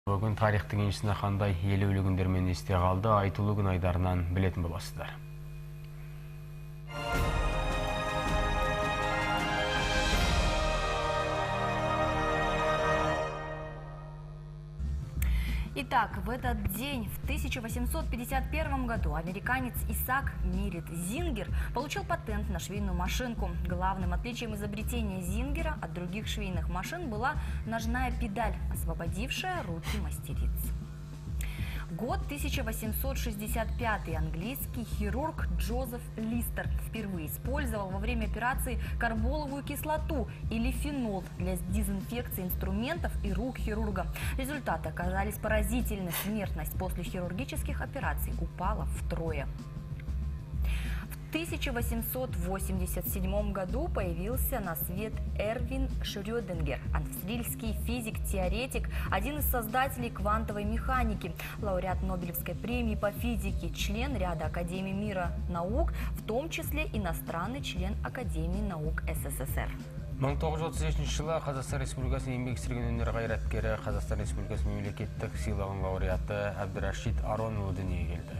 Бүгін тарихтың еншісіне қандай елеулі күндермен есте қалды, айтулы күн айдарынан білетін боласыздар. Итак, в этот день, в 1851 году, американец Исаак Мирит Зингер получил патент на швейную машинку. Главным отличием изобретения Зингера от других швейных машин была ножная педаль, освободившая руки мастериц. Год 1865. Английский хирург Джозеф Листер впервые использовал во время операции карболовую кислоту или фенол для дезинфекции инструментов и рук хирурга. Результаты оказались поразительны. Смертность после хирургических операций упала втрое. В 1887 году появился на свет Эрвин Шрёдингер, австрийский физик-теоретик, один из создателей квантовой механики, лауреат Нобелевской премии по физике, член ряда Академий мира наук, в том числе иностранный член Академии наук СССР. 1933 жылы Қазақстан Республикасының еңбек сіңірген өнер қайраткері, Қазақстан Республикасының мемлекеттік сыйлығының лауреаты Әбдірашид Аронұлы дүниеге келді.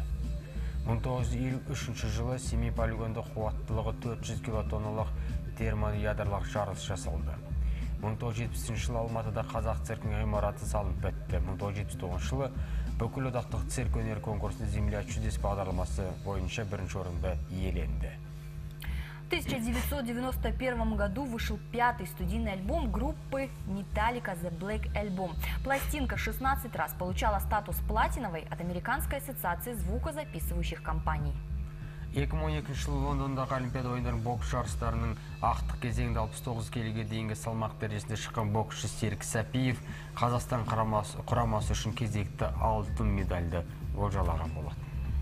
1953 жылы Семей полигонда қуаттылығы 400 килотонналық термоядролық жарылыс жасалды. 1970 жылы Алматыда Қазақ циркінің ғимараты салынып бітті. 1979 жылы бүкілодақтық цирк өнер конкурсында «Земля чудес» бағдарламасы бойынша бірінші орынды иеленді. В 1991 году вышел 5-й студийный альбом группы Metallica The Black Album. Пластинка 16 раз получала статус платиновой от Американской ассоциации звукозаписывающих компаний. 2012 жылы Лондондағы Олимпиада ойындарының бокс жарыстарының ақтық кезеңінде 69 келіге дейінгі салмақ дәрежесінде шыққан боксшы Серік Сәпиев Қазақстан құрамасы үшін кезекті алтын медальді олжалаған болады.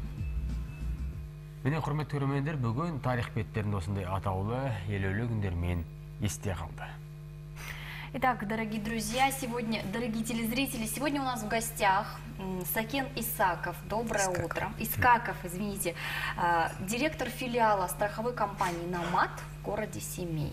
Міне құрметті көрермендер, бүгін тарих беттерінде осындай атаулы елеулі күндермен есте қалды. Итак, дорогие друзья, дорогие телезрители, сегодня у нас в гостях Сакен Исаков. Доброе утро. Искаков, извините. Директор филиала страховой компании «Номад» в городе Семей.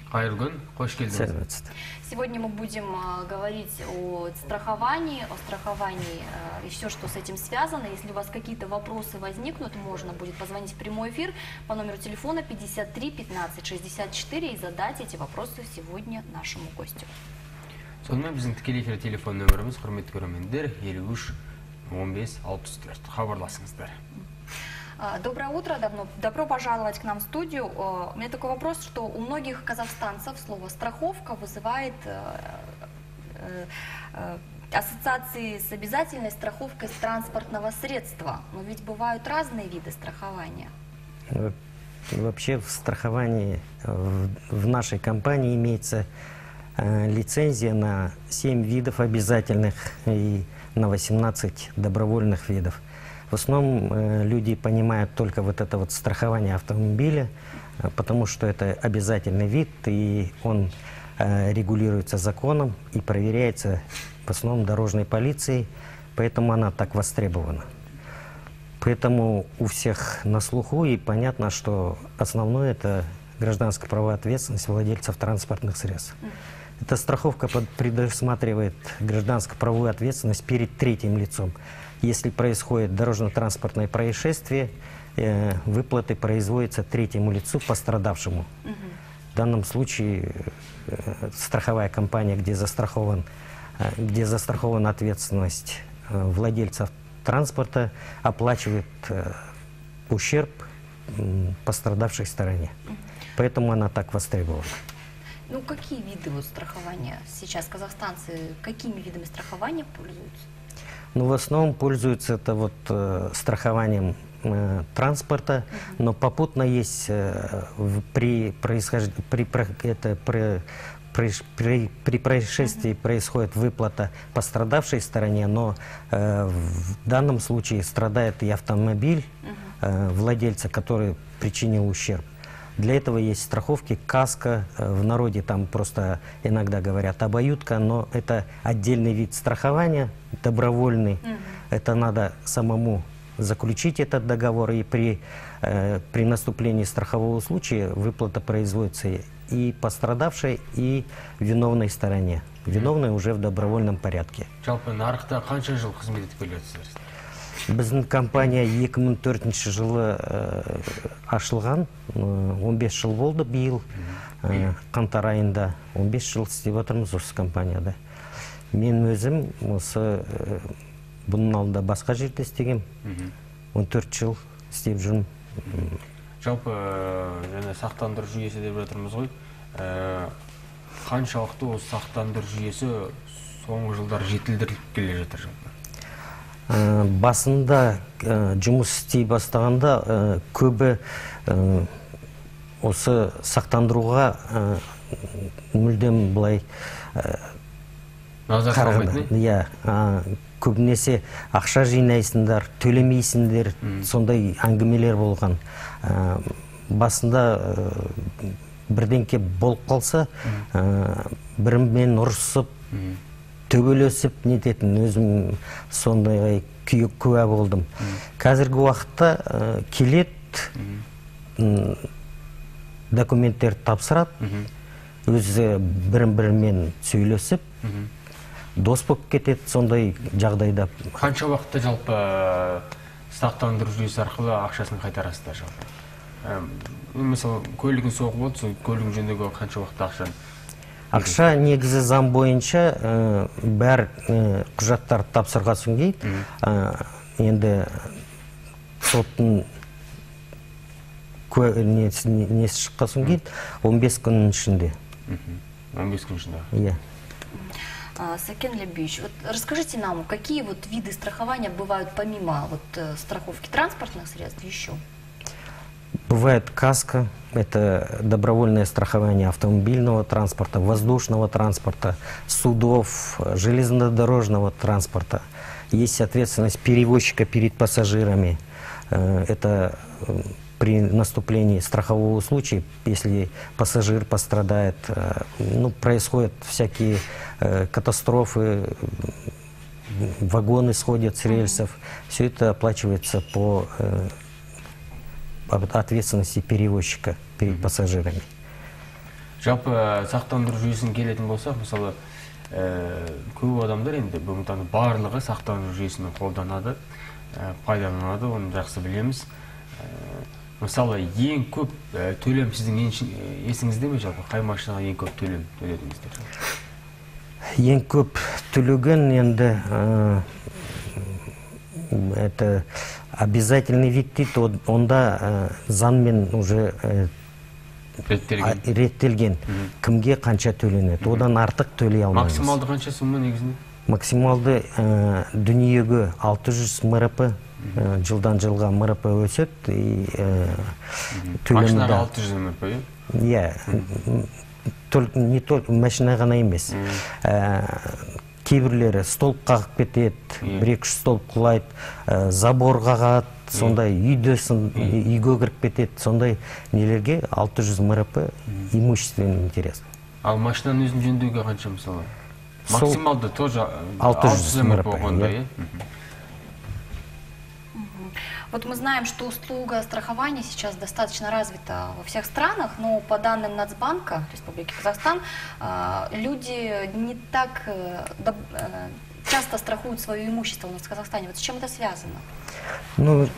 Сегодня мы будем говорить о страховании и все, что с этим связано. Если у вас какие-то вопросы возникнут, можно будет позвонить в прямой эфир по номеру телефона 53 15 64 и задать эти вопросы сегодня нашему гостю. Сонымен біздің тікелей эфир телефон нөміріміз, құрметті көрермендер, 53 15 64. Хабарласыңыздар. Доброе утро, добро пожаловать к нам в студию. У меня такой вопрос, что у многих казахстанцев слово «страховка» вызывает ассоциации с обязательной страховкой транспортного средства. Но ведь бывают разные виды страхования. Вообще в страховании в нашей компании имеется лицензия на 7 видов обязательных и на 18 добровольных видов. В основном люди понимают только вот это вот страхование автомобиля, потому что это обязательный вид, и он регулируется законом и проверяется в основном дорожной полицией, поэтому она так востребована. Поэтому у всех на слуху, и понятно, что основное это гражданская правовая ответственность владельцев транспортных средств. Эта страховка предусматривает гражданско-правовую ответственность перед третьим лицом. Если происходит дорожно-транспортное происшествие, выплаты производятся третьему лицу, пострадавшему. В данном случае страховая компания, где застрахована ответственность владельцев транспорта, оплачивает ущерб пострадавшей стороне. Поэтому она так востребована. Ну, какие виды страхования сейчас казахстанцы, какими видами страхования пользуются? Ну, в основном пользуются это вот страхованием транспорта, но попутно есть при происшествии происходит выплата пострадавшей стороне, но в данном случае страдает и автомобиль владельца, который причинил ущерб. Для этого есть страховки, каска, в народе там просто иногда говорят обоюдка, но это отдельный вид страхования, добровольный. Это надо самому заключить этот договор, и при наступлении страхового случая выплата производится и пострадавшей, и виновной стороне. Виновной уже в добровольном порядке. Жалпы нарықта қанша жыл қызмет етіп келесіздер? Біздің компания 2004 жылы ашылған, 15 жыл болды биыл, қаңтар айында 15 жыл істеп отырмыз осы компанияда. Мен өзім осы бұның алдында басқа жерде істегем, 14 жыл істеп жүрмін. Жалпы сақтандыру жүйесі деп жатырмыз ғой. Қаншалықты осы сақтандыру жүйесі соңғы жылдар жетілдіріліп келе жатыр жалпы? Басында жұмыс істей бастағанда көбі осы сақтандыруға мүлдем былай қараған. Көбінесе ақша жинайсыңдар, төлемейсіңдер, сондай әңгімелер болған. Басында бірдеңке болып қалса, бірімен ұрысып, төбелесіп нететін, өзім сондай куә болдым. Қазіргі уақытта келет, документтер тапсырады, өзі бірін-бірімен сөйлесіп, дос болып кетеді сондай жағдайда. Қанша уақытта жалпы сақтандыру жүйесі арқылы ақшасын қайтарасыздар жалпы? Мысалы, көлігін соғып болды, сол көлігін жөндеуге қанша уақытта ақшаны? Ақша негізі заң бойынша бәр құжаттар тапсырғасын кейді. Енді соттың несі шыққасын кейді 15 күннің ішінде. 15 күн ішінде? Иә. Сакен Лебич, вот расскажите нам, какие вот виды страхования бывают помимо страховки транспортных средств еще? Бывает каска, это добровольное страхование автомобильного транспорта, воздушного транспорта, судов, железнодорожного транспорта. Есть ответственность перевозчика перед пассажирами. Это при наступлении страхового случая, если пассажир пострадает, происходят всякие катастрофы, вагоны сходят с рельсов. Все это оплачивается по ответственности перевозчика перед пассажирами. Жалпы сақтандыру жүйесін келетін болсақ, мысалы, көп адамдар енді бүгінгі таңда барлығы сақтандыру жүйесін қолданады, пайдаланады, оны жақсы білеміз. Мысалы, ең көп төлем сіздің есіңізде ме жалпы? Қай машинаға ең көп төлем төледіңіздер? Ең көп төлеген енді это обязательный вид дейді, онда заңмен уже реттелген. Кімге қанша төленеді, одан артық төлей алмаймыз. Максималды қанша сумма негізінде? Максималды дүниеге 600 МРП, жылдан жылға МРП өседі. Машинаға 600 МРП, е? Иә, не только машина ғана емес. Кейбірлері столб қағып кетеді, бір-екі столб құлайды, забор қағады, сондай үйге кіріп кетеді, сондай нелерге 600 МРП имущественный интерес. Ал машинаның өзін жөндеуге қанша мысалы? Максималды тоже 600 МРП. Вот мы знаем, что услуга страхования сейчас достаточно развита во всех странах, но по данным Нацбанка Республики Казахстан, люди не так часто страхуют свое имущество у нас в Казахстане. Вот с чем это связано? Ну,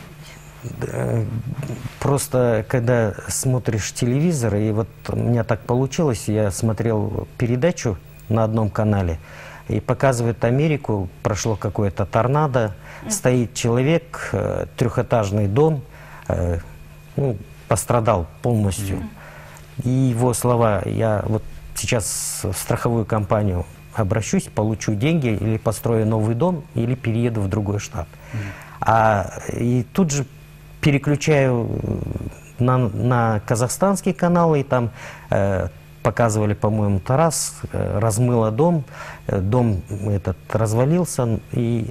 просто когда смотришь телевизор, и вот у меня так получилось, я смотрел передачу на одном канале, и показывает Америку, прошло какое-то торнадо, стоит человек, трехэтажный дом, пострадал полностью. И его слова: я вот сейчас в страховую компанию обращусь, получу деньги, или построю новый дом, или перееду в другой штат. И тут же переключаю на казахстанский канал, и там показывали, по-моему, Тарас, размыло дом, дом этот развалился, и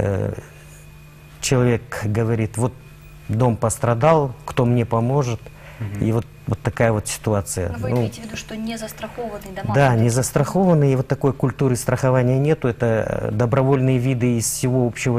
человек говорит: вот дом пострадал, кто мне поможет? И вот такая вот ситуация. Но вы имеете в виду, что не застрахованные дома? Да, не застрахованные, и вот такой культуры страхования нету, это добровольные виды из всего общего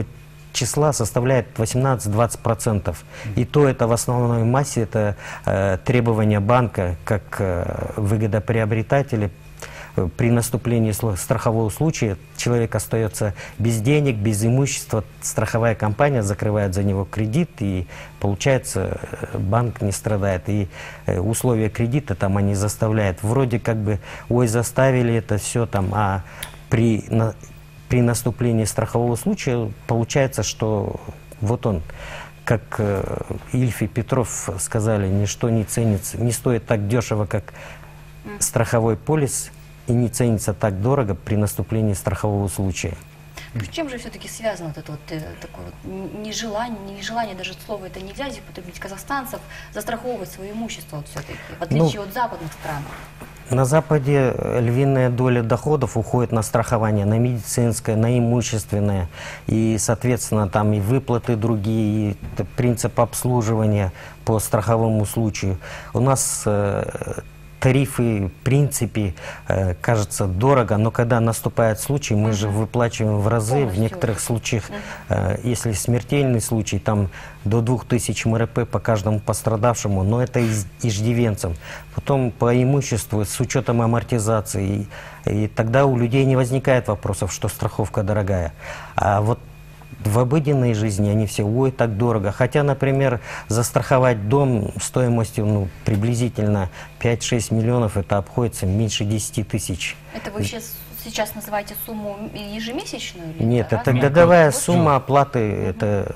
числа составляет 18-20%. И то это в основной массе это требования банка как выгодоприобретателя. При наступлении страхового случая человек остается без денег, без имущества, страховая компания закрывает за него кредит, и получается банк не страдает. И условия кредита там они заставляют. Вроде как бы, ой, заставили это все там, а при наступлении страхового случая получается, что вот он, как Ильф и Петров сказали, ничто не ценится, не стоит так дешево, как страховой полис, и не ценится так дорого при наступлении страхового случая. С чем же все-таки связано вот это вот такое вот нежелание, даже слово это нельзя здесь употребить, казахстанцев застраховывать свое имущество вот все-таки, в отличие от западных стран? На Западе львиная доля доходов уходит на страхование, на медицинское, на имущественное. И, соответственно, там и выплаты другие, и принцип обслуживания по страховому случаю. У нас тарифы, в принципе, кажется дорого, но когда наступает случай, мы же выплачиваем в разы. Полностью. В некоторых случаях, если смертельный случай, там до 2000 МРП по каждому пострадавшему, но это иждивенцам. Потом по имуществу с учетом амортизации. И тогда у людей не возникает вопросов, что страховка дорогая. А вот в обыденной жизни они все, ой, так дорого. Хотя, например, застраховать дом стоимостью приблизительно 5-6 миллионов, это обходится меньше 10 тысяч. Это вы сейчас называете сумму ежемесячную? Или нет, это годовая сумма оплаты, это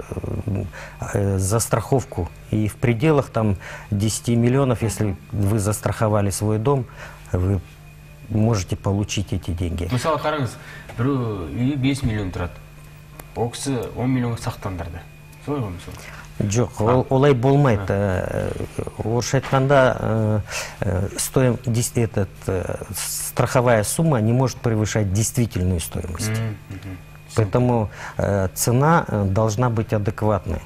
за страховку. И в пределах там 10 миллионов, если вы застраховали свой дом, вы можете получить эти деньги. Мысалы қараңыз, бір 5 миллион тұрады. Ол кісі 10 миллионға сақтандырды. Солай ғой мысалы? Жоқ, олай болмайды. Орысша айтқанда, страховая сумма не может превышать действительную стоимость. Поэтому цена должна быть адекватной.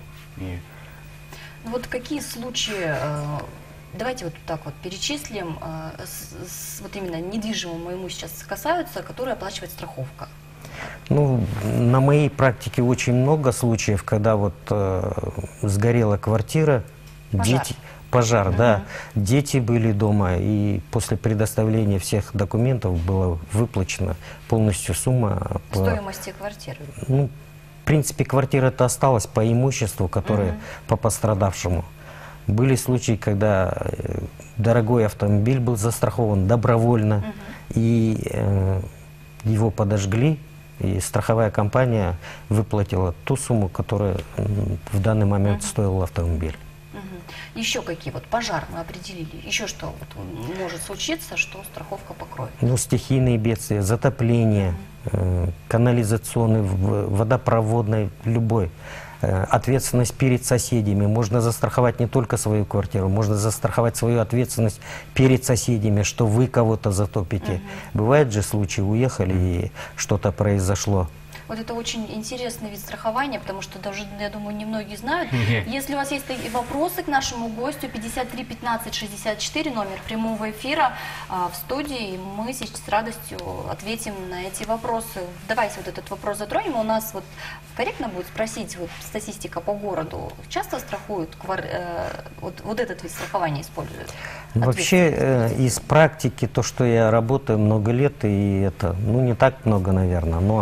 Вот какие случаи, давайте вот так вот перечислим, вот именно недвижимого имущества сейчас касаются, которые оплачивает страховка? Ну, на моей практике очень много случаев, когда вот сгорела квартира, пожар, да, дети были дома, и после предоставления всех документов было выплачено полностью сумма. Стоимости квартиры? Ну, в принципе, квартира-то осталась по имуществу, которое по пострадавшему. Были случаи, когда дорогой автомобиль был застрахован добровольно, и его подожгли. И страховая компания выплатила ту сумму, которая в данный момент стоил автомобиль. Еще какие? Вот пожар мы определили. Еще что вот может случиться, что страховка покроет? Ну, стихийные бедствия, затопление, канализационный, водопроводный, любой. Ответственность перед соседями. Можно застраховать не только свою квартиру, можно застраховать свою ответственность перед соседями, что вы кого-то затопите. Бывают же случаи, уехали и что-то произошло. Вот это очень интересный вид страхования, потому что даже, я думаю, немногие знают. Если у вас есть вопросы к нашему гостю, 53 15 64, номер прямого эфира в студии, мы сейчас с радостью ответим на эти вопросы. Давайте вот этот вопрос затронем. У нас вот корректно будет спросить, вот статистика по городу, часто страхуют, вот этот вид страхования используют? Вообще, из практики, то, что я работаю много лет, и это, ну, не так много, наверное, но,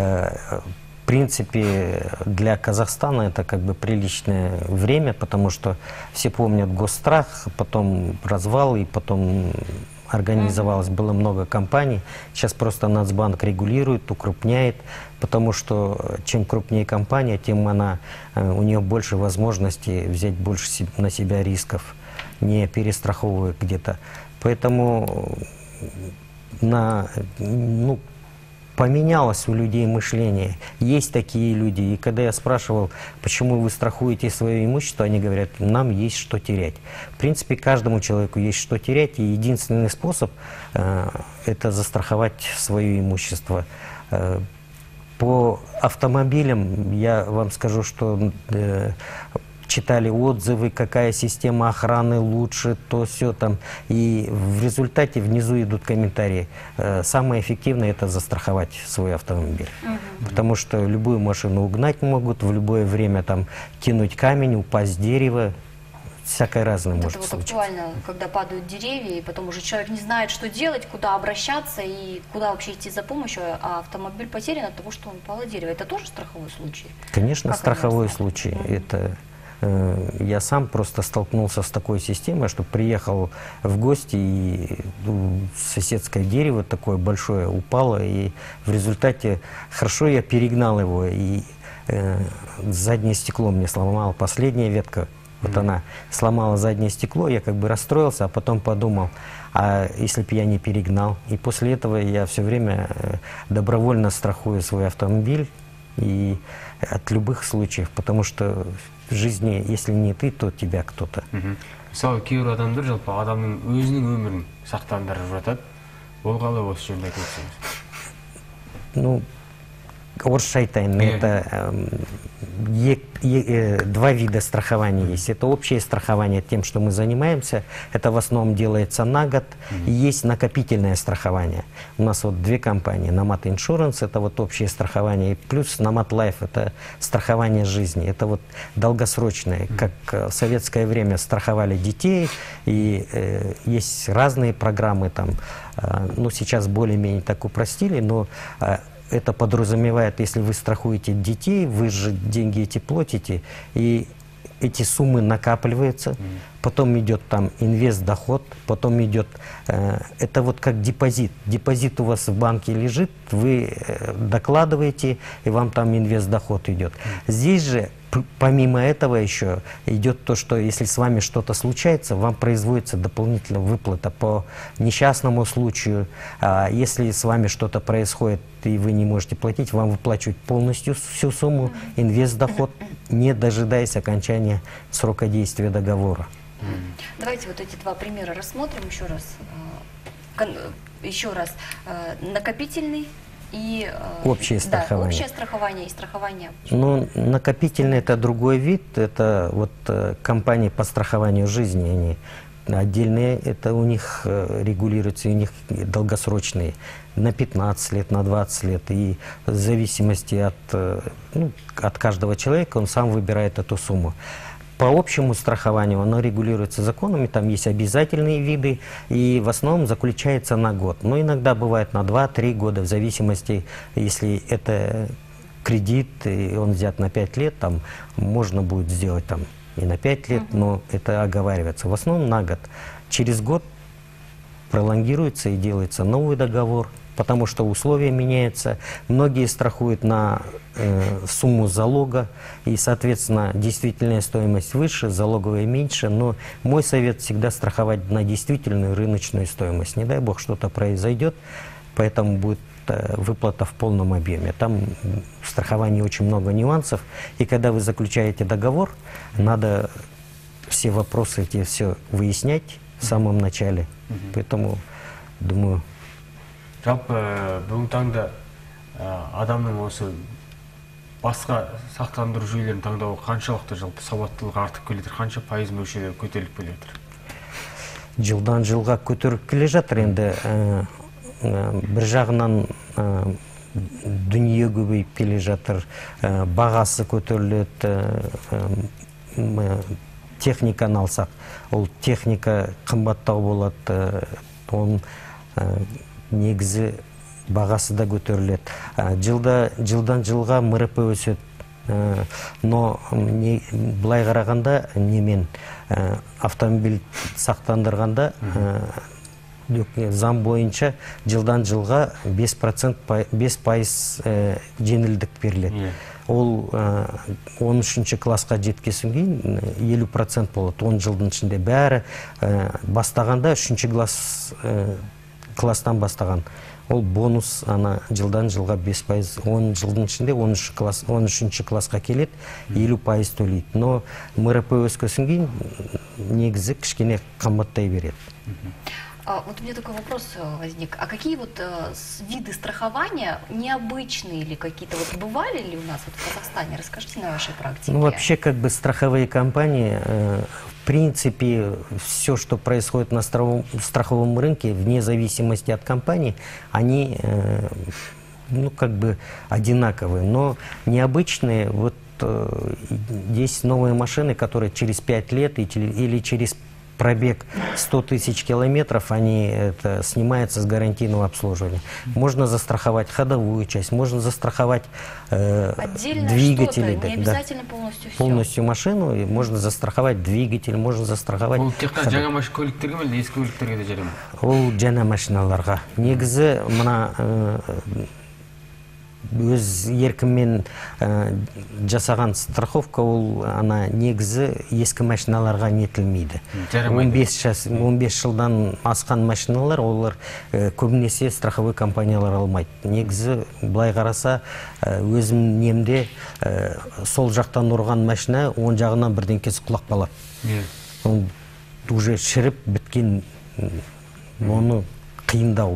в принципе, для Казахстана это как бы приличное время, потому что все помнят госстрах, потом развал, и потом организовалось, было много компаний. Сейчас просто Нацбанк регулирует, укрупняет, потому что чем крупнее компания, тем у нее больше возможностей взять больше на себя рисков, не перестраховывая где-то. Поэтому поменялось у людей мышление. Есть такие люди. И когда я спрашивал, почему вы страхуете свое имущество, они говорят, нам есть что терять. В принципе, каждому человеку есть что терять. И единственный способ это застраховать свое имущество. По автомобилям я вам скажу, что читали отзывы, какая система охраны лучше, то все там. И в результате внизу идут комментарии. Самое эффективное — это застраховать свой автомобиль. Потому что любую машину угнать могут, в любое время там кинуть камень, упасть с дерева. Всякое разное Вот может это вот случиться. актуально, когда падают деревья, и потом уже человек не знает, что делать, куда обращаться и куда вообще идти за помощью, а автомобиль потерян от того, что он упал от дерева. Это тоже страховой случай? Конечно, Как страховой они случай. рассматривают? Это я сам просто столкнулся с такой системой, что приехал в гости, и соседское дерево такое большое упало, и в результате хорошо я перегнал его, и заднее стекло мне сломало, последняя ветка. Вот она сломала заднее стекло, я как бы расстроился, а потом подумал, а если бы я не перегнал? И после этого я все время добровольно страхую свой автомобиль и от любых случаев, потому что в жизни, если не ты, то тебя кто-то. Мысалы, кейбір адамдар жалпы адамның өзінің өмірін сақтандырып жатады. Ол қалай осы жөнінде айтып өтсеңіз? Ну, орысша айтайын, это два вида страхования есть. Это общее страхование тем, что мы занимаемся. Это в основном делается на год. И есть накопительное страхование. У нас вот две компании. Nomad Insurance — это вот общее страхование. И плюс Nomad Life — это страхование жизни. Это вот долгосрочное. Как в советское время страховали детей. И есть разные программы там. Ну, сейчас более-менее так упростили, но это подразумевает, если вы страхуете детей, вы же деньги эти платите, и эти суммы накапливаются, потом идет там инвест-доход, потом идет, это вот как депозит. Депозит у вас в банке лежит, вы докладываете, и вам там инвест-доход идет. Здесь же помимо этого еще идет то, что если с вами что-то случается, вам производится дополнительная выплата по несчастному случаю. Если с вами что-то происходит и вы не можете платить, вам выплачивают полностью всю сумму, инвест-доход, не дожидаясь окончания срока действия договора. Давайте вот эти два примера рассмотрим еще раз. Накопительный и общее страхование. Общее страхование и страхование. Ну, накопительный — это другой вид. Это вот компании по страхованию жизни, они отдельные, это у них регулируется, у них долгосрочные, на 15 лет, на 20 лет. И в зависимости от каждого человека он сам выбирает эту сумму. По общему страхованию оно регулируется законами, там есть обязательные виды, и в основном заключается на год. Но иногда бывает на 2-3 года, в зависимости, если это кредит, и он взят на 5 лет, там можно будет сделать там и на 5 лет, но это оговаривается. В основном на год. Через год пролонгируется и делается новый договор, потому что условия меняются. Многие страхуют на сумму залога, и, соответственно, действительная стоимость выше, залоговая меньше. Но мой совет всегда страховать на действительную рыночную стоимость. Не дай бог что-то произойдет, поэтому будет выплата в полном объеме. Там в страховании очень много нюансов, и когда вы заключаете договор, надо все вопросы эти все выяснять в самом начале. Поэтому, думаю... Жалпы бүгінгі таңда адамның осы басқа сақтандыру жүйелерін таңдауы қаншалықты жалпы сауаттылық артып келе жатыр, қанша пайыз мөлшері көтеріліп келе жатыр? Жылдан жылға көтеріп келе жатыр. Енді бір жағынан дүние көбейіп келе жатыр, бағасы көтеріледі. Техниканы алсақ, ол техника қымбаттау болады, оның негізі бағасы да көтеріледі. Жылдан жылға МРП өседі. Но былай қарағанда, немен автомобиль сақтандырғанда заң бойынша жылдан жылға 5% жеңілдік беріледі. Ол 13-ші классқа жеткесін кейін 50% болады. 10 жылдың ішінде бәрі бастағанда 3-ші класстан бастаған. Ол бонус жылдан жылға 5%, 10 жылдың ішінде 13-ші классқа келеді, 50% төлейді. Но МРП өскесін кейін негізі кішкене қымбаттай береді. Вот у меня такой вопрос возник. А какие вот виды страхования необычные или какие-то вот бывали ли у нас вот в Казахстане? Расскажите на вашей практике. Ну, вообще, как бы страховые компании, в принципе, все, что происходит на страховом рынке, вне зависимости от компании, они, ну, как бы одинаковые. Но необычные, вот есть новые машины, которые через 5 лет или через пробег 100 тысяч километров, они это снимаются с гарантийного обслуживания. Можно застраховать ходовую часть, можно застраховать двигатели. Не обязательно полностью все. Полностью машину, и можно застраховать двигатель, можно застраховать. Ол жаңа машиналарға. Негізі мына өз еркіммен жасаған страховка, ол ана негізі ескі машиналарға нетілмейді. 15 жылдан асқан машиналар, олар көбінесе страховой компаниялар алмайды. Негізі былай қараса, өзім немде сол жақтан ұрған машина оң жағынан бірдеңкесі құлап қалады. Уже шіріп біткен, оны қиындау.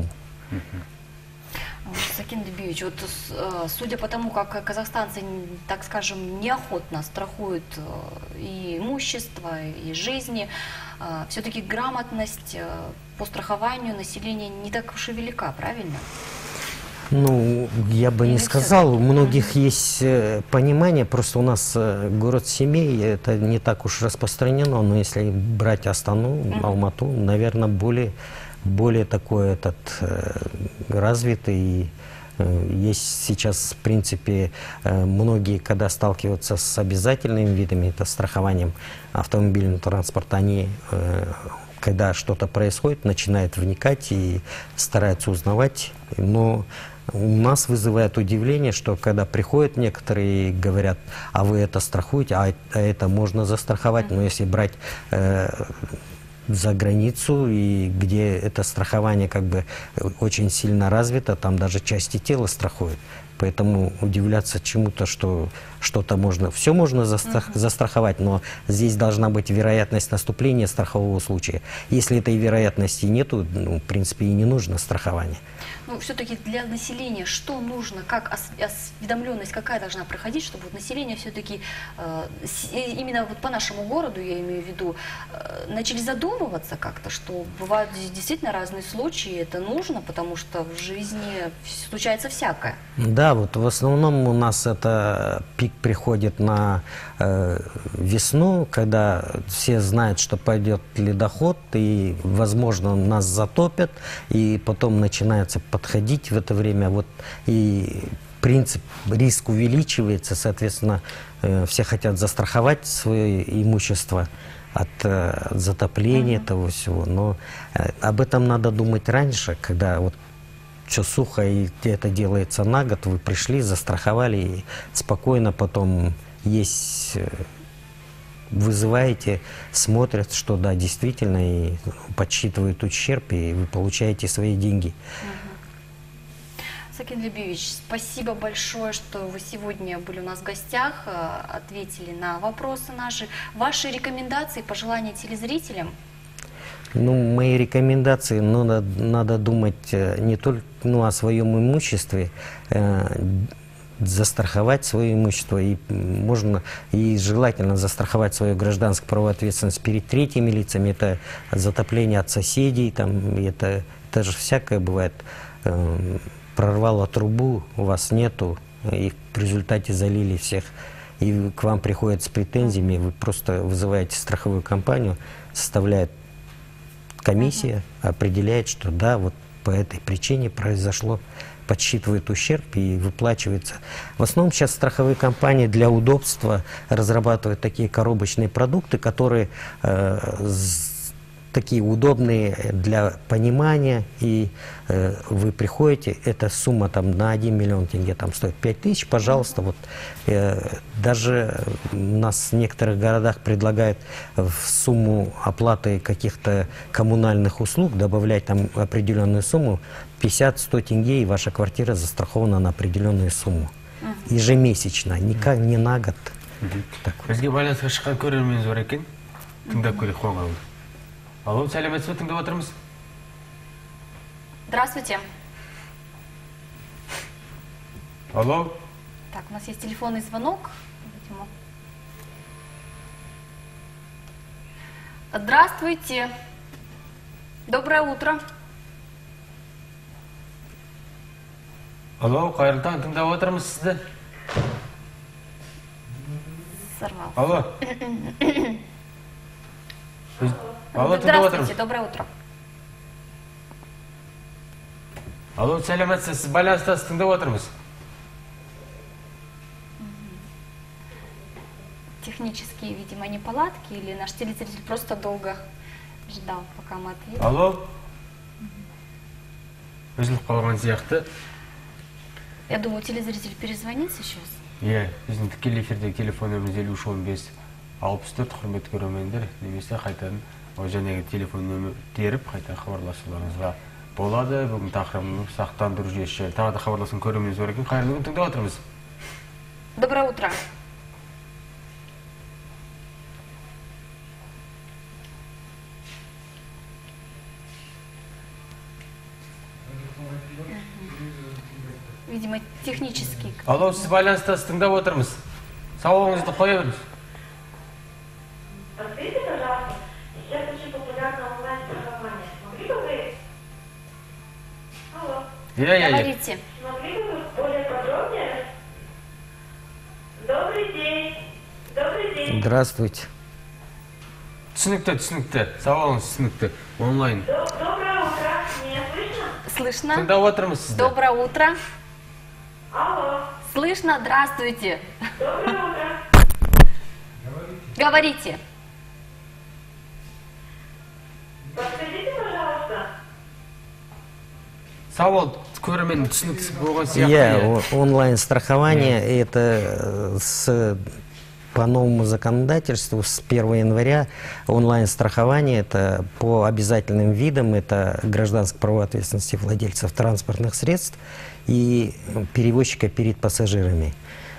Сакин Либиевич, вот судя по тому, как казахстанцы, так скажем, неохотно страхуют и имущество, и жизни, все-таки грамотность по страхованию населения не так уж и велика, правильно? Ну, я бы не сказал. У многих есть понимание, просто у нас город семей, это не так уж распространено, но если брать Астану, Алмату, наверное, более такой развитый. Есть сейчас, в принципе, многие, когда сталкиваются с обязательными видами, это страхованием автомобильного транспорта, они, когда что-то происходит, начинают вникать и стараются узнавать. Но у нас вызывает удивление, что когда приходят некоторые и говорят, а вы это страхуете, а это можно застраховать, но если брать за границу, и где это страхование как бы очень сильно развито, там даже части тела страхуют. Поэтому удивляться чему-то, что что-то можно, все можно застраховать, но здесь должна быть вероятность наступления страхового случая. Если этой вероятности нету, ну, в принципе, и не нужно страхование. Ну, все-таки для населения что нужно, как осведомленность какая должна проходить, чтобы вот население все-таки, именно вот по нашему городу, я имею в виду, начали задумываться как-то, что бывают действительно разные случаи, это нужно, потому что в жизни случается всякое. Да, вот в основном у нас это пик приходит на весну, когда все знают, что пойдет ледоход, и, возможно, нас затопят, и потом начинается подходить в это время, вот, и принцип, риск увеличивается, соответственно, все хотят застраховать свое имущество от затопления того всего, но об этом надо думать раньше, когда вот все сухо, и это делается на год, вы пришли, застраховали, и спокойно потом есть, вызываете, смотрят, что да, действительно, и подсчитывают ущерб, и вы получаете свои деньги. Сакин Либиевич, спасибо большое, что вы сегодня были у нас в гостях, ответили на вопросы наши. Ваши рекомендации, пожелания телезрителям? Ну, мои рекомендации, ну, надо думать не только о своем имуществе, застраховать свое имущество, и можно, и желательно застраховать свою гражданскую правовую ответственность перед третьими лицами, это затопление от соседей, там, это же всякое бывает, прорвало трубу, у вас нету, и в результате залили всех, и к вам приходят с претензиями, вы просто вызываете страховую компанию, составляет комиссия, определяет, что да, вот по этой причине произошло, подсчитывает ущерб и выплачивается. В основном сейчас страховые компании для удобства разрабатывают такие коробочные продукты, которые такие удобные для понимания, и вы приходите, эта сумма там на 1 миллион тенге там стоит 5000, пожалуйста, вот даже у нас в некоторых городах предлагают в сумму оплаты каких-то коммунальных услуг добавлять там определенную сумму, 50-100 тенге, и ваша квартира застрахована на определенную сумму. Ежемесячно, никак не на год. Алло, сәлеметсіз бе, тыңдап отырмыз. Здравствуйте. Алло. Так, у нас есть телефонный звонок. Видимо. Здравствуйте. Доброе утро. Алло, қайырлы таң, тыңдап отырмыз сізді. Сорвался. Алло. Алло, тыңдап Здравствуйте, отырмыз. доброе утро. Алло, сәлеметсіз, сіз байланыстасыз, тыңдап отырмыз. Технические, видимо, неполадки, или наш телезритель просто долго ждал, пока мы ответим. Алло. Үзіліп қалған сияқты. Я думаю, телезритель перезвонит сейчас. Иә, біздің тікелей эфирдегі телефон нөміріміз 5315-64, құрметті көрермендер, немесе қайтадан жаңағы телефон нөмір теріп, қайта хабарласуларыңызға болады. Бүгін тақырыбымыз сақтандыру жүйесі. Тағы да хабарласқан көрерменіміз бар екен. Қайырлы күн, тыңдап отырмыз. Доброе утро. Видимо, технический. Алло, сіз байланыстасыз, тыңдап отырмыз. Сауалыңызды қоя беріңіз. Подскажите, пожалуйста, сейчас очень популярно онлайн-страхование. Могли бы вы... Алло. Говорите. Могли бы вы более подробнее? Добрый день. Добрый день. Здравствуйте. Түсінікті. Сауалыңыз түсінікті. Онлайн. Доброе утро. Меня слышно? Слышно? Тыңдап отырмыз сізді. Доброе утро. Алло. Слышно? Здравствуйте. Доброе утро. Говорите. Подскажите, пожалуйста. Сауал көрермен түсініксіз болған сияқты. Онлайн-страхование это по новому законодательству с 1 января онлайн-страхование это по обязательным видам, это гражданское право ответственности владельцев транспортных средств и перевозчика перед пассажирами.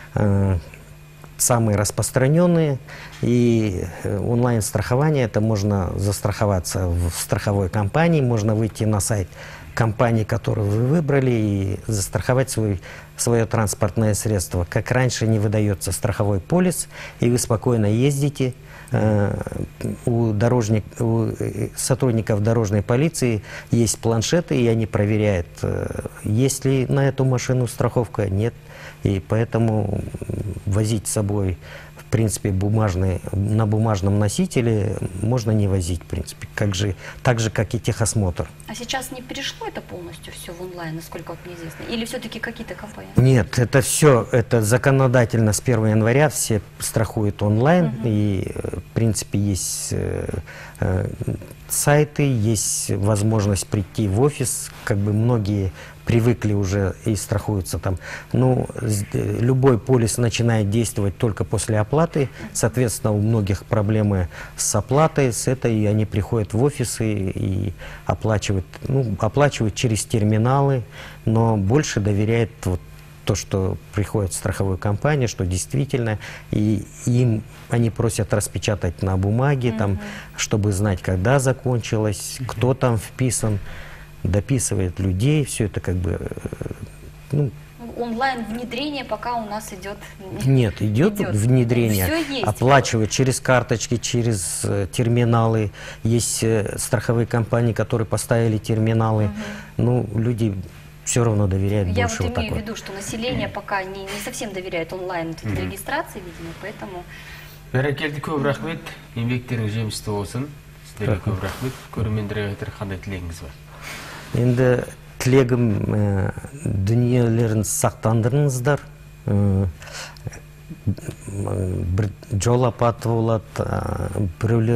Самые распространенные, и онлайн-страхование это можно застраховаться в страховой компании, можно выйти на сайт компании, которую вы выбрали, и застраховать свое транспортное средство. Как раньше не выдается страховой полис, и вы спокойно ездите. У сотрудников дорожной полиции есть планшеты, и они проверяют, есть ли на эту машину страховка, нет. И поэтому возить с собой, в принципе, на бумажном носителе можно не возить, в принципе, так же, как и техосмотр. А сейчас не перешло это полностью все в онлайн, насколько вот мне известно? Или все-таки какие-то компании? Нет, это все, это законодательно с 1 января все страхуют онлайн, и, в принципе, есть сайты, есть возможность прийти в офис, как бы многие привыкли уже и страхуются там. Ну, любой полис начинает действовать только после оплаты, соответственно, у многих проблемы с оплатой, с этой, и они приходят в офисы и оплачивают через терминалы, но больше доверяют вот то, что приходит в страховую компанию, что действительно, и им они просят распечатать на бумаге, там, чтобы знать, когда закончилось, кто там вписан, дописывает людей, все это как бы... Онлайн внедрение пока у нас идет. Нет, идет внедрение, Всё есть. оплачивают через карточки, через терминалы. Есть страховые компании, которые поставили терминалы. Ну, люди все равно доверяют Я больше вот вот имею в такой. виду, что население пока не совсем доверяет онлайн регистрации, видимо, поэтому... Бәрекелді, көп рахмет. Еңбектеріңіз жемісті болсын. Сіздерге көп рахмет. Көрермендерге қандай тілегіңіз бар? Енді тілегім дүниелерін сақтандырыңыздар. Бір жол апаты болады,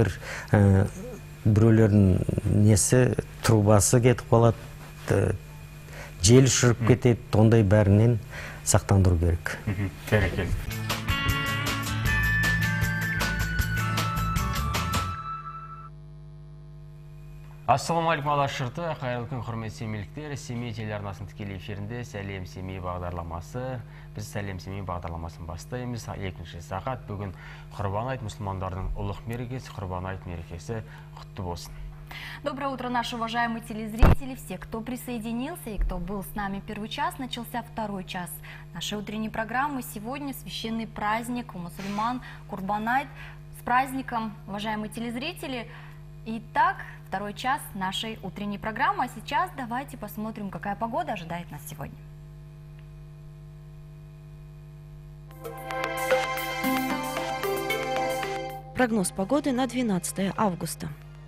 біреулердің несі трубасы кетіп қалады, жел ұшырып кетеді, ондай бәрінен сақтандыру керек. Бәрекелді. Ассалаумағалейкум алашырты, қайырлы күн құрметті семейліктер. Семей телеарнасының тікелей эфирінде Сәлем Семей бағдарламасы. Біз Сәлем Семей бағдарламасын бастаймыз. Екінші сағат бүгін Құрбан айт мұсылмандардың ұлық мерекесі, Құрбан айт мерекесі құтты болсын. Доброе утро, наши уважаемые телезрители, все, кто присоединился и кто был с нами первый час. Начался второй час нашей утренней программы. Сегодня священный праздник у мусульман Курбан-айт. С праздником, уважаемые телезрители! Итак, второй час нашей утренней программы. А сейчас давайте посмотрим, какая погода ожидает нас сегодня. Прогноз погоды на 12 августа.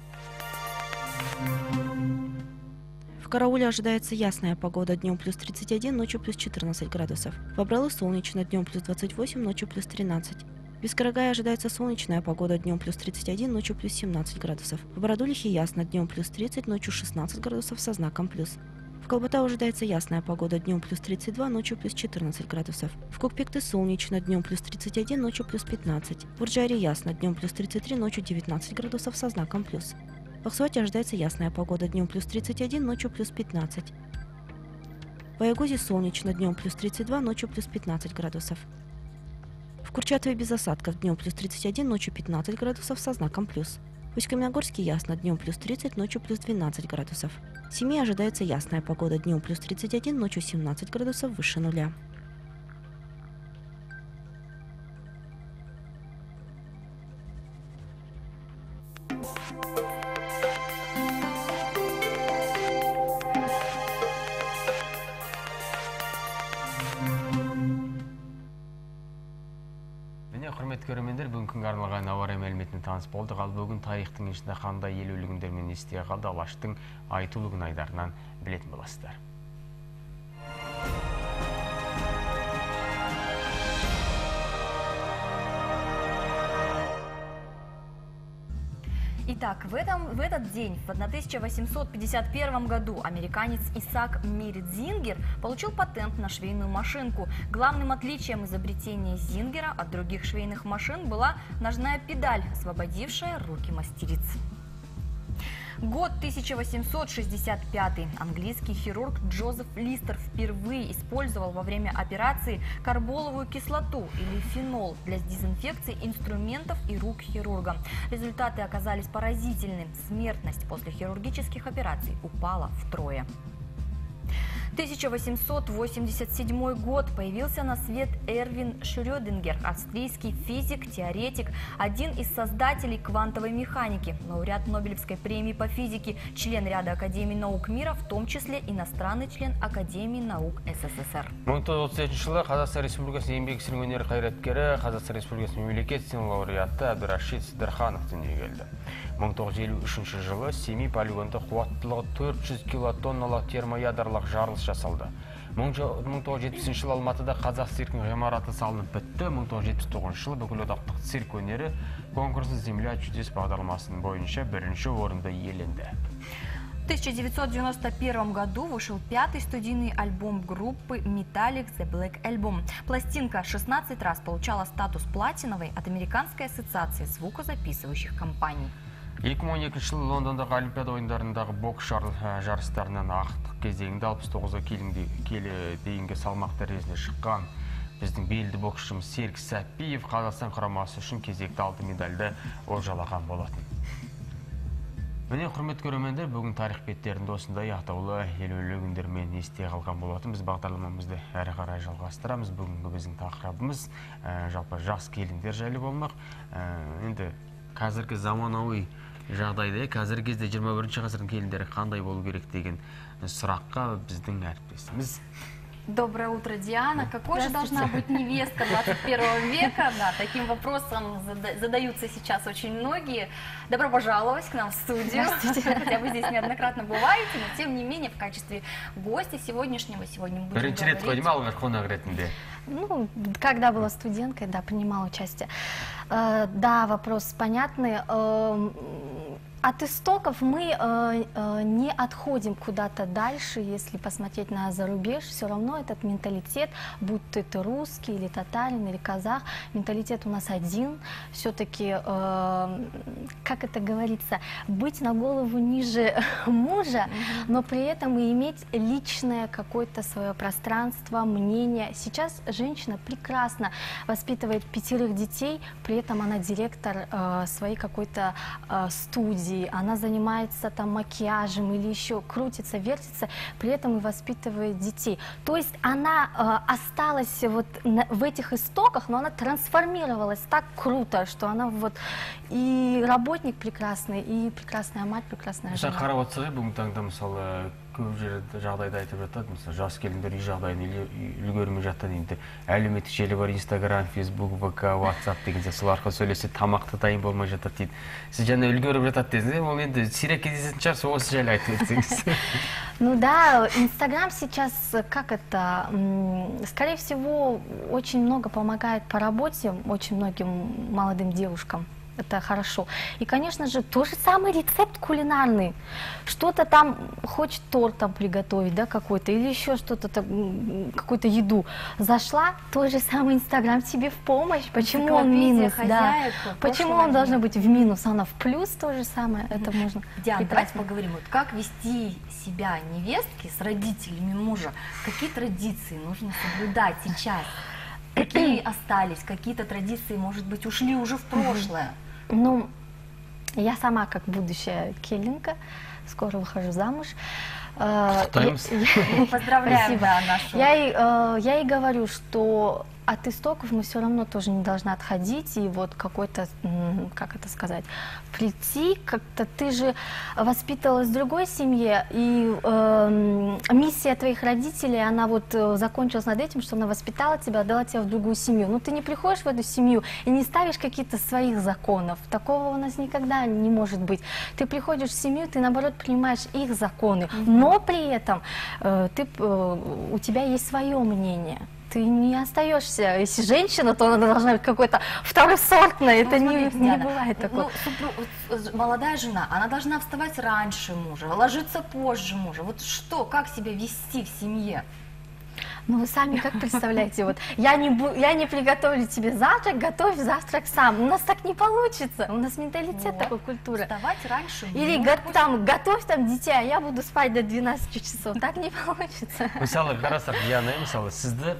В Карауле ожидается ясная погода, днем плюс 31, ночью плюс 14 градусов. В Абралы солнечно, днем плюс 28, ночью плюс 13. В Бескарагае ожидается солнечная погода, днем плюс 31, ночью плюс 17 градусов. В Бородулихе ясно, днем плюс 30, ночью 16 градусов со знаком плюс. В Калбатау ожидается ясная погода, днем плюс 32, ночью плюс 14 градусов. В Кукпекте солнечно, днем плюс 31, ночью плюс 15. В Урджаре ясно, днем плюс 33, ночью 19 градусов со знаком плюс. В Ахсуате ожидается ясная погода, днем плюс 31, ночью плюс 15. В Аягузе солнечно, днем плюс 32, ночью плюс 15 градусов. В Курчатове без осадков, днем плюс 31, ночью 15 градусов со знаком плюс. В Усть-Каменогорске ясно, днем плюс 30, ночью плюс 12 градусов. В Семее ожидается ясная погода, днем плюс 31, ночью 17 градусов выше нуля. Құрметті көрермендер, бүгінгі күнге арналған ауа райы мәліметіне таныс болдық. Ал бүгін тарихтың ішінде қандай елеулігіндермен есте қалды, Алаштың айтулы айдарынан білетін боласыздар. Итак, в этот день, в 1851 году, американец Исаак Мирит Зингер получил патент на швейную машинку. Главным отличием изобретения Зингера от других швейных машин была ножная педаль, освободившая руки мастериц. Год 1865. Английский хирург Джозеф Листер впервые использовал во время операции карболовую кислоту или фенол для дезинфекции инструментов и рук хирурга. Результаты оказались поразительны. Смертность после хирургических операций упала втрое. 1887 год. Появился на свет Эрвин Шрёдингер, австрийский физик, теоретик, один из создателей квантовой механики, лауреат Нобелевской премии по физике, член ряда Академий наук мира, в том числе иностранный член Академии наук СССР. 1937 жылы Қазақстан Республикасының еңбек сіңірген өнер қайраткері, Қазақстан Республикасының мемлекет сыйлығының лауреаты Әбдірашид Сыдырханов дүниеге келді. 1953 жылы Семей полигонында қуаттылығы 400 килотонналық термоядролық жарылыс жасалды. 1970 жылы Алматыда қазақ циркінің ғимараты салынып бітті. 1979 жылы бүкілодақтық цирк өнері конкурсы «Земля чудес» бағдарламасының бойынша бірінші орынды иеленді. В 1991 году вышел 5-й студийный альбом группы Metallic The Black Album. Пластинка 16 раз получала статус платиновой от Американской ассоциации звукозаписывающих компаний. 2012 жылы Лондондағы Олимпиада ойындарындағы бокс жарыстарынан ақтық кезеңінде 69 келі дейінгі салмақ дәрежесіне шыққан біздің белді боксшымыз Серік Сәпиев Қазақстан құрамасы үшін кезекті алтын медальді олжалаған болатын. Міне, құрметті көрермендер, бүгін тарих беттерінде осындай ақтаулы елеулі күндермен есте қалған болатын. Біз бағдарламамызды әрі қарай жалғастырамыз. Бүгінгі біздің тақырыбымыз жалпы жас келіндер жайлы болмақ. Енді қазіргі заманауи жағдайда, қазіргі кезде 21-ші ғасырдың келіндері қандай болу керек деген сұраққа біздің әріптесіміз. Доброе утро, Диана. Какой же должна быть невестка 21 века? Да, таким вопросом задаются сейчас очень многие. Добро пожаловать к нам в студию. Хотя вы здесь неоднократно бываете, но тем не менее в качестве гостя сегодняшнего сегодня мы будем говорить. Ну, когда была студенткой, да, принимала участие. Да, вопрос понятный. От истоков мы не отходим куда-то дальше, если посмотреть на зарубеж, все равно этот менталитет, будь то ты русский или татарин или казах, менталитет у нас один, все-таки, как это говорится, быть на голову ниже мужа, но при этом и иметь личное какое-то свое пространство, мнение. Сейчас женщина прекрасно воспитывает 5 детей, при этом она директор своей какой-то студии. студии, она занимается там макияжем или еще крутится, вертится, при этом и воспитывает детей. То есть она осталась вот в этих истоках, но она трансформировалась так круто, что она вот и работник прекрасный, и прекрасная мать, прекрасная Mesela жена. қарап отырсақ, бүгінгі таңда мысалы көп жерде жағдайды айтып жатады, мысалы жас келіндер үй жағдайын үлгермей жатады, енді әлеуметтік желі бар, Инстаграм, Фейсбук, ВК, WhatsApp деген сияқты, сол арқылы сөйлесе тамақты дайын болмай жатады дейді. Сіз жаңа үлгеріп жатады дедіңіз, ол енді сирек кездесетін шығар, сол осы жайлы айтып өтсеңіз. Ну да, Инстаграм сейчас, как это, скорее всего, очень много помогает по работе очень многим молодым девушкам. Это хорошо. И, конечно же, тот же самый рецепт кулинарный. Что-то там, хочет торт там приготовить, да, какой-то, или еще что-то, какую-то еду. Зашла, тот же самый Инстаграм тебе в помощь. Почему он минус? Да. Почему он должен быть в минус? Она в плюс, то же самое. Это можно. Диана, давайте поговорим, вот как вести себя невестки с родителями мужа. Какие традиции нужно соблюдать сейчас? Какие остались? Какие-то традиции, может быть, ушли уже в прошлое? Ну, я сама, как будущая келинка, скоро выхожу замуж. Поздравляем, да, нашу. Я ей говорю, что от истоков мы все равно тоже не должны отходить и вот какой-то, как это сказать, прийти, как-то ты же воспитывалась в другой семье, и миссия твоих родителей, она вот закончилась над этим, что она воспитала тебя, отдала тебя в другую семью. Но ты не приходишь в эту семью и не ставишь какие-то своих законов. Такого у нас никогда не может быть. Ты приходишь в семью, ты наоборот принимаешь их законы, но при этом у тебя есть свое мнение. Ты не остаешься, если женщина, то она должна быть какой-то второсортной, это не бывает такого. Молодая жена, она должна вставать раньше мужа, ложиться позже мужа. Вот что, как себя вести в семье? Ну вы сами как представляете, вот я не приготовлю тебе завтрак, готовь завтрак сам. У нас так не получится, у нас менталитет Вот. такой, культура. Вставать раньше Или мужа. готовь там дитя, я буду спать до 12 часов. Так не получится. Мысалы, қарасақ, Диана, мысалы, сізді,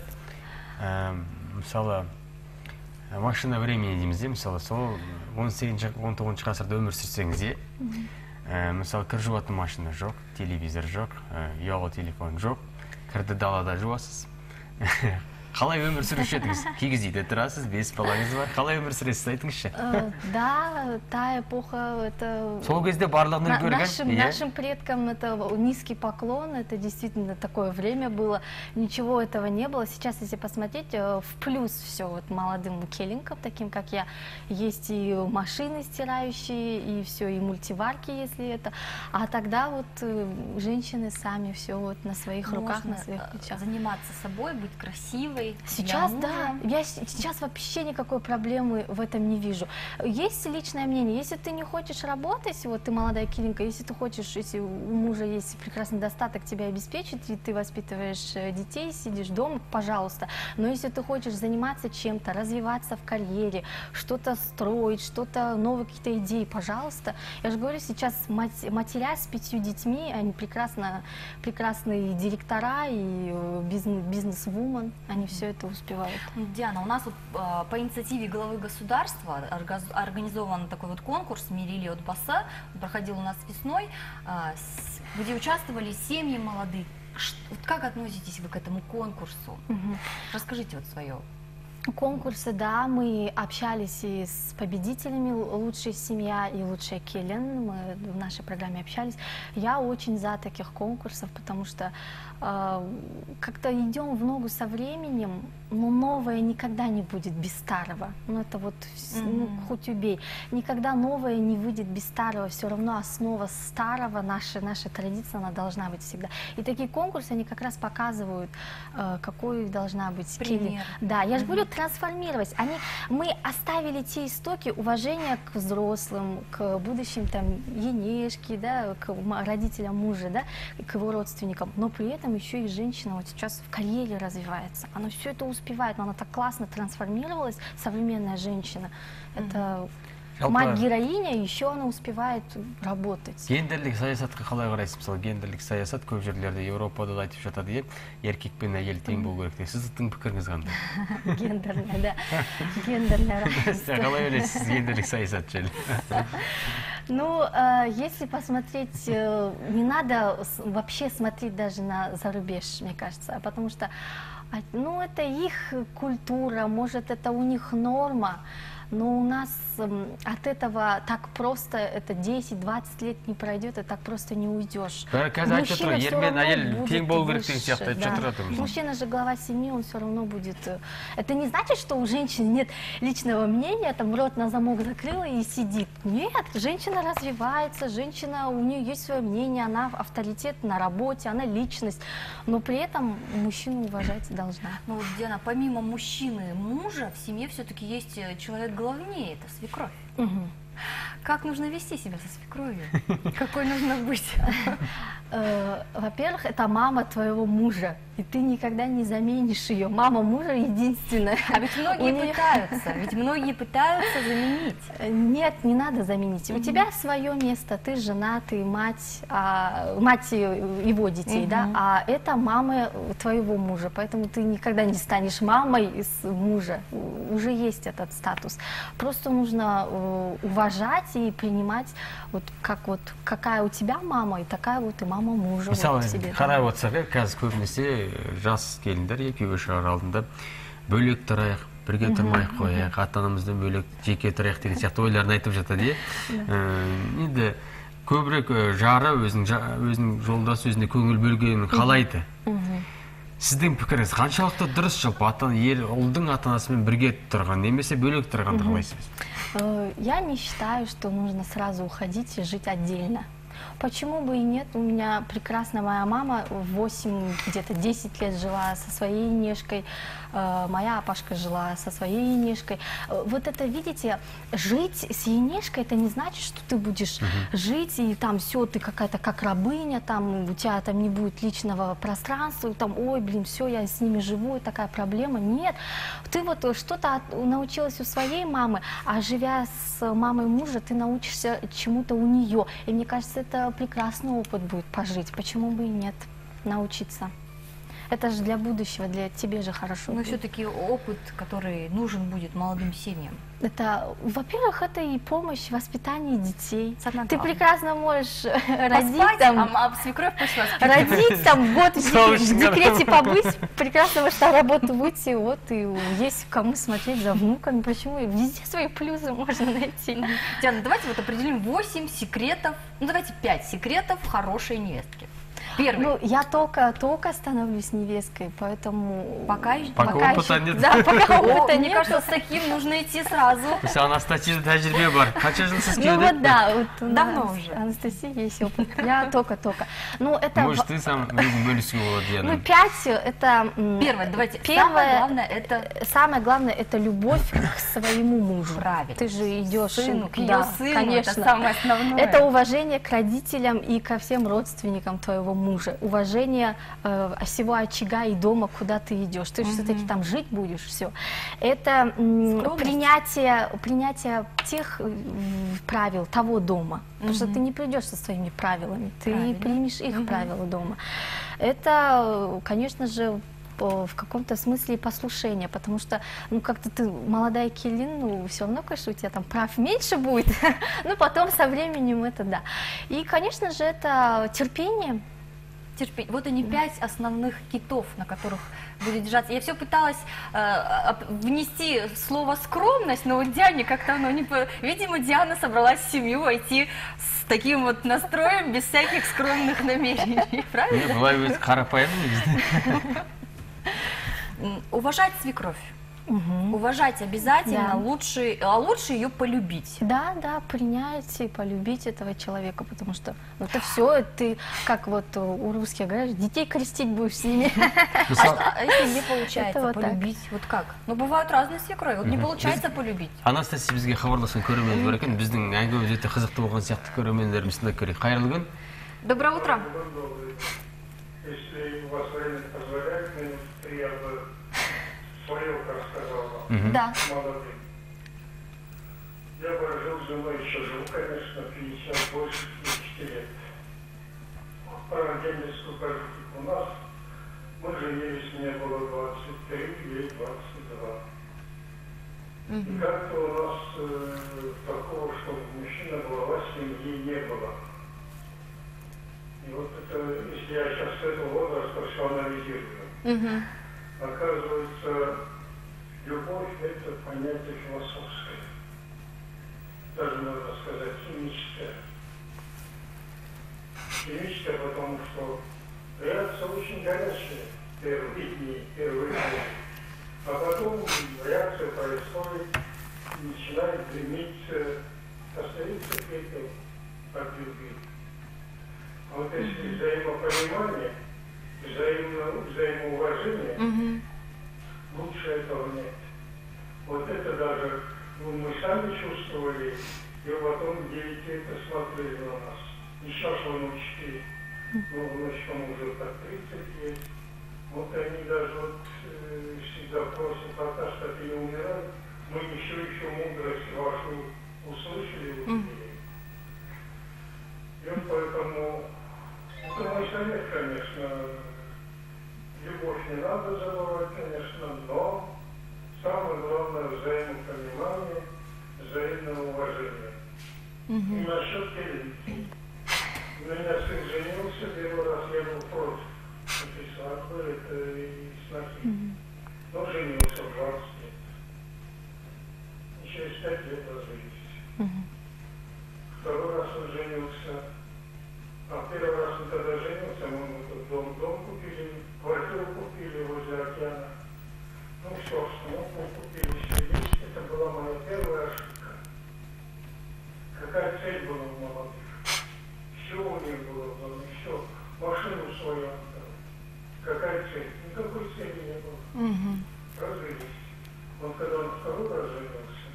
мысалы, машина времени дейміз де, мысалы, сол 18-19 ғасырда өмір сүрсеңіз де, мысалы, кір жуатын машина жоқ, телевизор жоқ, ұялы телефон жоқ, кірді далада жуасыз. Қалай өмір сүруші едіңіз? Кигіз үйде тұрасыз, 5 балаңыз бар. Қалай өмір сүресіз, айтыңызшы? Да, та эпоха, это... Сол кезде барлығын үлгерген? Нашим предкам это низкий поклон, это действительно такое время было, ничего этого не было. Сейчас, если посмотреть, в плюс все вот молодым келинкам, таким как я, есть и машины стирающие, и все, и мультиварки, если это. А тогда вот женщины сами все вот на своих руках, на своих плечах. Заниматься собой, быть красивой. Сейчас, да, я сейчас вообще никакой проблемы в этом не вижу. Есть личное мнение, если ты не хочешь работать, вот ты молодая келинка, если ты хочешь, если у мужа есть прекрасный достаток, тебя обеспечит, и ты воспитываешь детей, сидишь дома, пожалуйста. Но если ты хочешь заниматься чем-то, развиваться в карьере, что-то строить, что-то, новые какие-то идеи, пожалуйста. Я же говорю, сейчас матеря с 5 детьми, они прекрасные директора и бизнес-вумен, они все это успевают. Диана, у нас вот по инициативе главы государства организован такой вот конкурс «Мерили от Баса», проходил у нас весной, где участвовали семьи молодых. Вот как относитесь вы к этому конкурсу? Расскажите вот свое. Конкурсы, да, мы общались и с победителями «Лучшая семья» и «Лучшая келин», мы в нашей программе общались. Я очень за таких конкурсов, потому что как-то идем в ногу со временем, но новое никогда не будет без старого. Ну это вот, хоть убей. Никогда новое не выйдет без старого, все равно основа старого, наша традиция, она должна быть всегда. И такие конкурсы, они как раз показывают, какой должна быть келин. Да, я же говорю, трансформировать. Мы оставили те истоки уважения к взрослым, к будущим там енешке, да, к родителям мужа, да, к его родственникам, но при этом еще и женщина вот сейчас в карьере развивается. Она все это успевает, но она так классно трансформировалась, современная женщина. Это мать-героиня, еще она успевает работать. Гендерлік саясатқа қалай қарайсыз? Мысалы, гендерлік саясат көп жерлерде Еуропада да айтып жатады, еркек пен әйел тең болу керек. Сіздің пікіріңіз қандай? Гендерная, да. Гендерная равенство. Қалай ойлайсыз гендерлік саясат жайлы? Ну, если посмотреть, не надо вообще смотреть даже на зарубеж, мне кажется, потому что, ну, это их культура, может, это у них норма. Но у нас от этого так просто, это 10-20 лет не пройдет, и так просто не уйдешь. Мужчина все равно будет выше, да. Мужчина же глава семьи, он все равно будет... Это не значит, что у женщины нет личного мнения, там рот на замок закрыла и сидит. Нет, женщина развивается, женщина, у нее есть свое мнение, она авторитет на работе, она личность, но при этом мужчину уважать должна. Ну, Диана, помимо мужчины, мужа, в семье все-таки есть человек главнее, это свекровь. Угу. Как нужно вести себя со свекровью? Какой нужно быть? Во-первых, это мама твоего мужа, и ты никогда не заменишь ее. Мама мужа единственная. А ведь многие пытаются заменить. Нет, не надо заменить. У тебя свое место, ты жена, ты мать, мать его детей, да, а это мама твоего мужа, поэтому ты никогда не станешь мамой из мужа. Уже есть этот статус. Просто нужно уважать и принимать, вот какая у тебя мама, и такая вот и мама мужа. Мысалы, қарай отырсақ, қазір көбінесе жас келіндер екеуі шығар алдында бөлек тұрайық, бірге тұрмай қояйық, ата-анамыздан бөлек жеке тұрайық деген сияқты ойларын айтып жатады. Енді көбірек жары өзінің жолдасы өзіне көңіл бөлгенін қалайды. Сіздің пікіріңіз қаншалықты дұрыс жалпы ұлдың ата-анасымен бірге тұрған, немесе бөлек тұрғанды қалайсыз? Я не считаю, что нужно сразу уходить и жить отдельно. Почему бы и нет? У меня прекрасная моя мама 8, где-то 10 лет жила со своей Инешкой, моя Апашка жила со своей Инешкой. Вот это, видите, жить с Инешкой, это не значит, что ты будешь жить, и там все, ты какая-то как рабыня, там у тебя там не будет личного пространства, и там, ой, блин, все, я с ними живу, и такая проблема. Нет, ты вот что-то научилась у своей мамы, а живя с мамой мужа, ты научишься чему-то у нее. И мне кажется, это прекрасный опыт будет пожить. Почему бы и нет, научиться? Это же для будущего, для тебе же хорошо. Но все-таки опыт, который нужен будет молодым семьям. Это, во-первых, это и помощь в воспитании детей. Ты прекрасно можешь родить там, свекровь родить там год в декрете побыть, прекрасно можешь на работу выйти, вот и есть кому смотреть за внуками. Почему? Везде свои плюсы можно найти. Диана, давайте вот определим 8 секретов, ну давайте 5 секретов хорошей невестки. Первый. Ну, я только становлюсь невесткой, поэтому... Пока опыта нет. Да, пока опыта нет. Мне кажется, с таким нужно идти сразу. Анастасия тәжірибе бар. Қанша жыл сіз Ну вот да, вот давно уже. Анастасия есть опыт. Я только. Ну, это... Может, ты сам бөлісу болады, Диана? Ну, 5 это... Первое, давайте. Самое главное это любовь к своему мужу. Правильно. Ты же идешь к ее сыну, конечно. Это самое основное. Это уважение к родителям и ко всем родственникам твоего мужа. Уважение всего очага и дома, куда ты идешь. Ты же все-таки там жить будешь, все. Это принятие тех правил того дома. Потому что ты не придешь со своими правилами, ты примешь их правила дома. Это, конечно же, в каком-то смысле послушание, потому что, ну, как-то ты молодая Келин, ну, все равно, конечно, у тебя там прав меньше будет, но потом со временем это да. И, конечно же, это терпение. Вот они 5 основных китов, на которых будет держаться. Я все пыталась внести слово скромность, но вот Диане как-то оно не... Видимо, Диана собралась в семью войти с таким вот настроем, без всяких скромных намерений. Правильно? Бывает қарапайым. Уважать свекровь. Уважать обязательно, Да. лучше ее полюбить. Да, принять и полюбить этого человека, потому что это все, ты, как вот у русских говорят, детей крестить будешь с ними. А если не получается вот так. полюбить, вот как? Ну, бывают разные свекрови, вот не получается полюбить. Анастасия бізге хабарласқан көрермен бар екен, біздің әңгімеміз өте қызықты болған сияқты көрермендеріміз тыңдап көрейік. Қайырлы күн. Доброе утро. Если у вас время позволяет, я бы свое рассказал вам, Да. молодым. Я прожил с женой еще живу, конечно, 50, больше 50 лет. Про отдельную прожиток у нас. Мы женились, мне было 23, ей 22. И как-то у нас такого, чтобы мужчина, глава семьи, не было. И вот это, если я сейчас с этого возраста все анализирую, оказывается, любовь – это понятие философское. Даже, можно сказать, химическое. Химическое, потому что реакция очень горячая первые дни, первые дни. А потом реакция происходит, начинает дымить, остается пепел от любви. А вот если взаимопонимание, взаимоуважение, лучше этого нет. Вот это даже мы сами чувствовали, и потом 9 лет смотрели на нас. Еще что внучки, внучкам уже под 30 лет. Вот они даже вот всегда просят, Наташа, ты не умирай. Мы еще мудрость вашу услышали, увидели. И вот поэтому, это мой совет, конечно, любовь не надо забывать, конечно, но самое главное взаимопонимание, взаимное уважение. И насчет телевидения. У меня сын женился, первый раз я был против. Это свадьбы, это и снохи. Но женился в 20 лет. И через 5 лет развелись. Второй раз он женился. А первый раз он тогда женился, мы тут дом купили, квартиру купили возле океана. Ну что ж, мы купили все вещи. Это была моя первая ошибка. Какая цель была у молодых? Все у них было, все. Машину свою отдал. Какая цель? Никакой цели не было. Развелись. Вот когда он второй раз женился,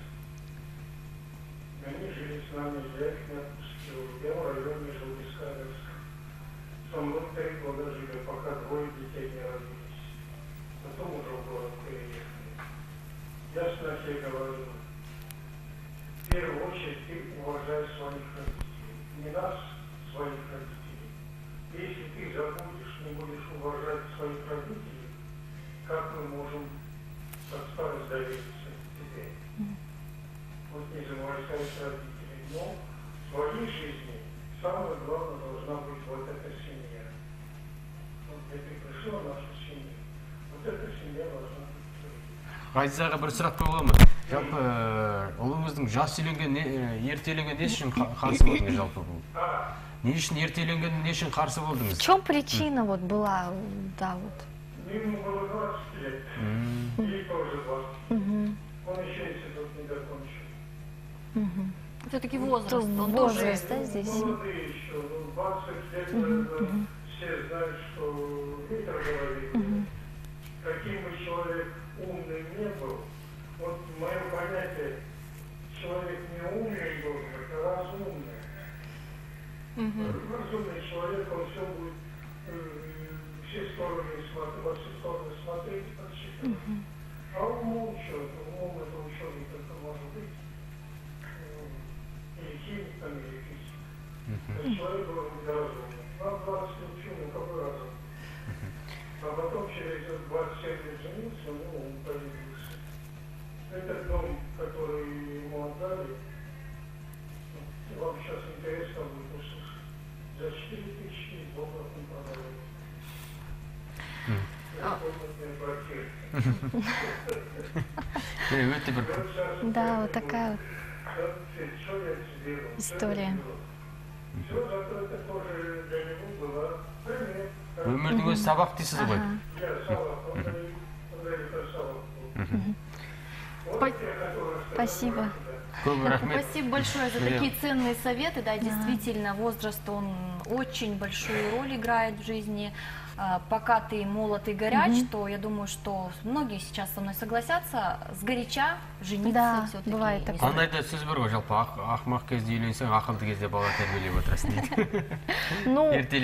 они жили с нами, я их не отпустил. Я в районе жил Бескаровском. Со мной 3 года жили, пока 2 детей не родились. Потом уже в город переехали. Я снохе говорю, в первую очередь ты уважай своих родителей. Не нас, своих родителей. Если ты забудешь, не будешь уважать своих родителей, как мы можем под старость довериться тебе? Вот не забывайте родителей. Но в своей жизни самое главное должна быть вот эта семья. Вот где ты пришел в нашу семью, вот эта семья должна быть твоей. Ғазизаға бір сұрақ қойғанмын. Жалпы, ұлыңыздың жас үйленген, ерте үйленген не үшін қарсы болдыңыз жалпы бұл? Не үшін ерте үйленген, не үшін қарсы болдыңыз? В чем причина вот была, да, вот? Ему было 20 лет, ей тоже 20. Он еще институт не закончил. Все-таки возраст, он Возраст, тоже... да, здесь? Молодые еще, 20 лет, наверное, все знают, что ветер говорит. Каким бы человек умный не был, вот мое понятие, человек не умный должен, а разумный. Разумный человек, он все будет все стороны смотреть, во все стороны смотреть и подсчитывать. А умом это ученый только может быть. Или химиком, или физиком. То есть человек должен быть разумным. Нам 20 лет ученый, какой разум? А потом через 27 лет женился, у него ум появился. Этот дом, который ему отдали, вам сейчас интересно будет услышать. За 4 тысячи долларов он продали. Да, вот такая вот история. Өмірдің өзі сабақ дейсіз ғой. Спасибо. Спасибо большое за такие ценные советы. Да, действительно, возраст, он очень большую роль играет в жизни. Пока ты молод и горяч, то я думаю, что многие сейчас со мной согласятся, сгоряча жениться Да, все-таки. бывает такое. Қандай да сөз бар ғой, жалпы ақымақ кезде үйленсең, ақылды кезде бала тәрбиелеп отырасың дейді. Ну, Ерте